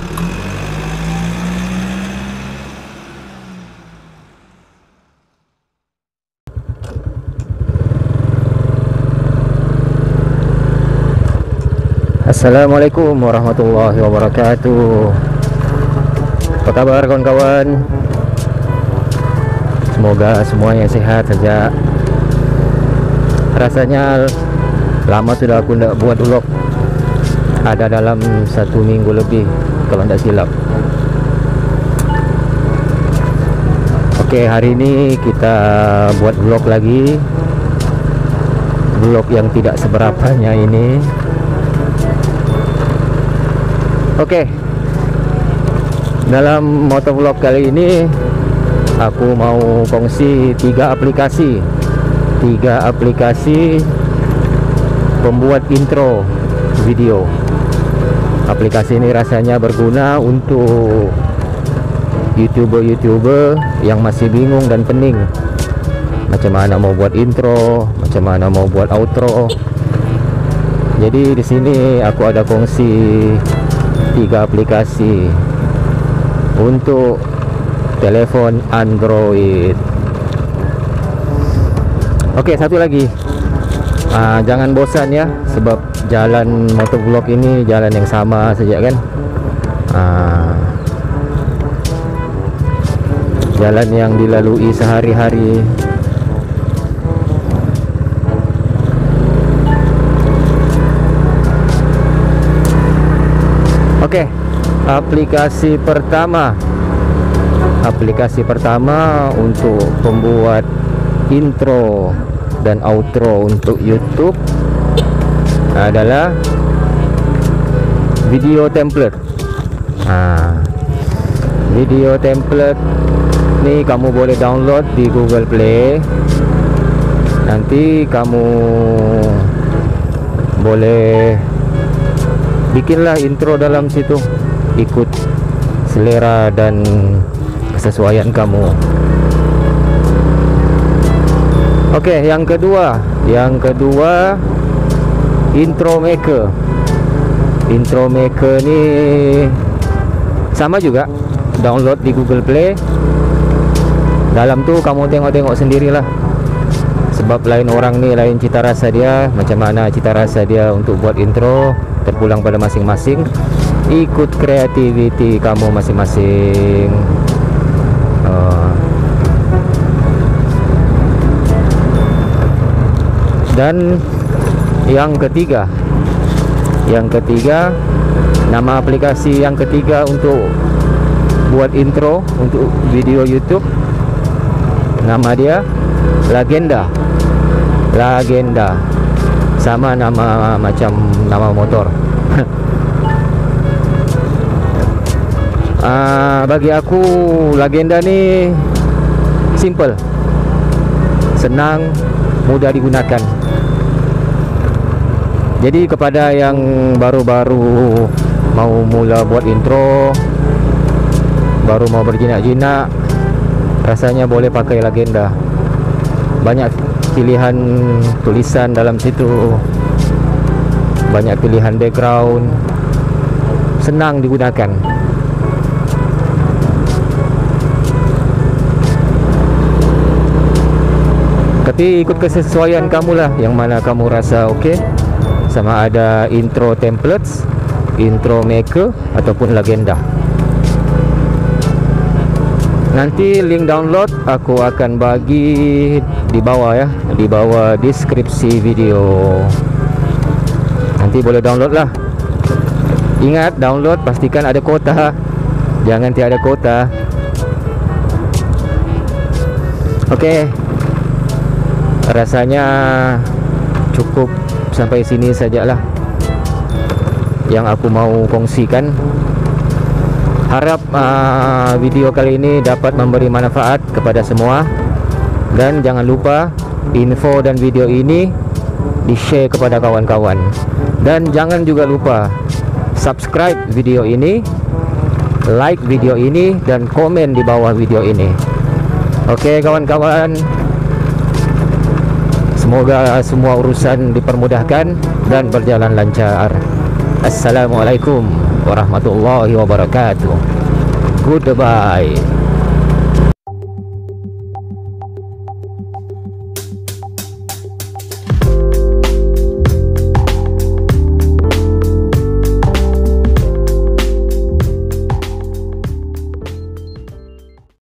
Assalamualaikum warahmatullahi wabarakatuh. Apa kabar kawan-kawan? Semoga semuanya sehat saja. Rasanya lama sudah aku tidak buat vlog. Ada dalam 1 minggu lebih kalau tidak silap. Oke, hari ini kita buat vlog lagi. Vlog yang tidak seberapanya ini. Oke, dalam motovlog kali ini aku mau kongsi 3 aplikasi pembuat intro video. Aplikasi ini rasanya berguna untuk YouTuber yang masih bingung dan pening macam mana mau buat intro, macam mana mau buat outro. Jadi di sini aku ada kongsi 3 aplikasi untuk telepon Android. Oke, satu lagi, jangan bosan ya, sebab jalan motovlog ini jalan yang sama saja kan. Jalan yang dilalui sehari-hari. Oke, aplikasi pertama untuk pembuat intro dan outro untuk YouTube adalah video template. Video template ni kamu boleh download di Google Play. Nanti kamu boleh bikinlah intro dalam situ, ikut selera dan kesesuaian kamu. Oke, yang kedua Intro Maker. Intro Maker ni sama juga, download di Google Play. Dalam tu kamu tengok-tengok sendirilah, sebab lain orang ni lain cita rasa dia. Macam mana cita rasa dia untuk buat intro, terpulang pada masing-masing. Ikut kreativiti kamu masing-masing. Dan yang ketiga, nama aplikasi yang ketiga untuk buat intro untuk video YouTube, nama dia Lagenda. Sama nama macam nama motor. Bagi aku Lagenda ni simple, senang, mudah digunakan. Jadi kepada yang baru-baru mau mula buat intro, baru mau berjinak-jinak, rasanya boleh pakai Lagenda. Banyak pilihan tulisan dalam situ, banyak pilihan background, senang digunakan. Tapi ikut kesesuaian kamu lah, yang mana kamu rasa okey. Sama ada intro templates, intro maker ataupun Lagenda. Nanti link download aku akan bagi di bawah ya, di bawah deskripsi video. Nanti boleh download lah. Ingat, download pastikan ada kuota, jangan tiada kuota. Oke, rasanya cukup sampai sini sajalah yang aku mau kongsikan. Harap video kali ini dapat memberi manfaat kepada semua. Dan jangan lupa info dan video ini di-share kepada kawan-kawan. Dan jangan juga lupa subscribe video ini, like video ini, dan komen di bawah video ini. Oke kawan-kawan, semoga semua urusan dipermudahkan dan berjalan lancar. Assalamualaikum. warahmatullahi wabarakatuh. Goodbye.